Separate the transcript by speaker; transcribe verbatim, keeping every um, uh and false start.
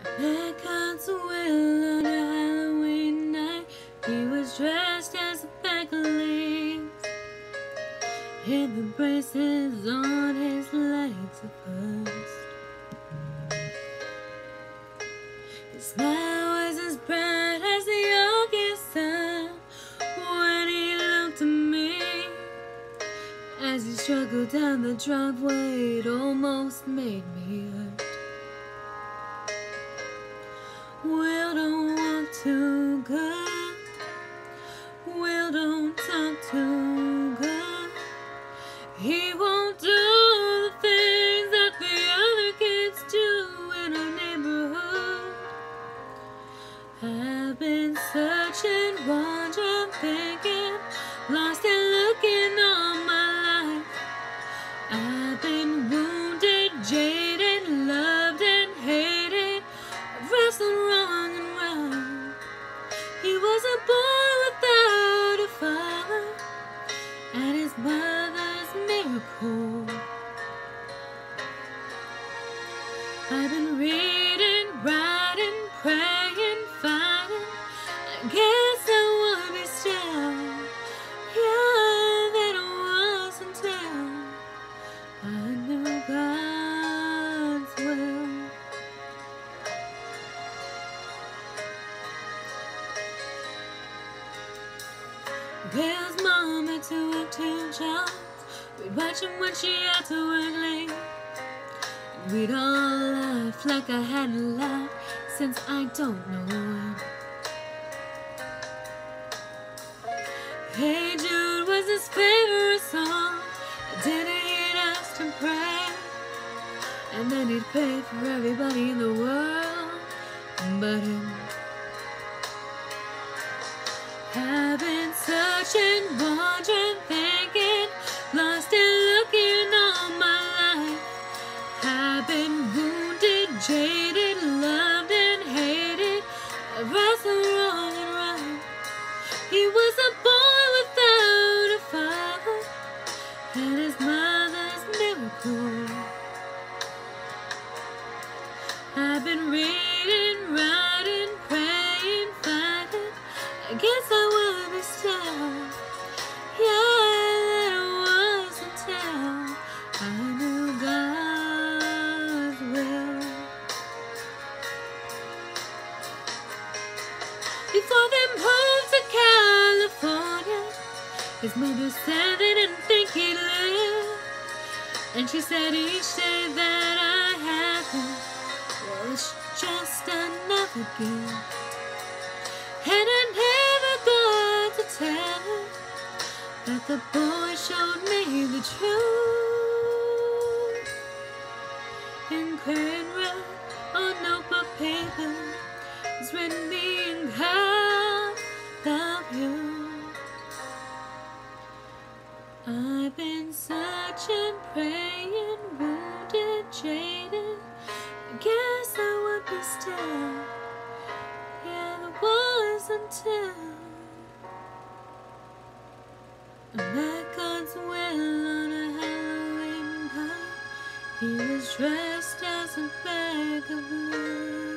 Speaker 1: There comes a will on a Halloween night. He was dressed as a bag of leaves. Hid the braces on his legs at first. His smile was as bright as the August sun when he looked at me. As he struggled down the driveway, it almost made me hurt. Will don't walk too good. Will don't talk too good. He won't do the things that the other kids do in our neighborhood. I've been searching, wondering, thinking, lost and looking all my life. I've been wounded, jaded, loved and hated, wrestled wrong and right. He was a boy without a father, and his mother's miracle. I've been reading, writing, praying, fighting. I guess I would be still. Yeah, that it was until I knew God's will. Bill's mom had to work two jobs. We'd watch him when she had to work late. We'd all laugh like I hadn't laughed since I don't know when. Hey Jude was his favorite song. Dinner he'd ask to pray, and then he'd pray for everybody in the world but him. I've been searching, wondering, thinking, lost and looking all my life. I've been wounded, jaded, loved and hated, I've wrestled wrong and right. He was a boy without a father, and his mother's miracle. I've been reading, writing, praying, fighting. I guess I would be still. Yeah, that was until I knew God's will. Before they moved to California, his mother said they didn't think he'd live. And she said each day that I had him, well, it's just another gift. And I never got to tell her that the boy showed me the truth. In crayon red on notebook paper, it's written me in God love you. I've been searching, praying, wounded, jaded. I guess I would be still. Yeah, there was until I met God's will on a Halloween night. He was dressed as a bag of leaves.